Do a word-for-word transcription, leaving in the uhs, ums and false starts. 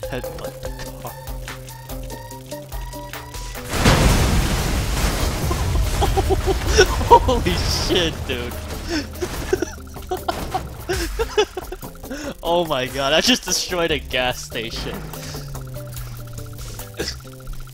Headbutt the car. Holy shit, dude. Oh my god, I just destroyed a gas station.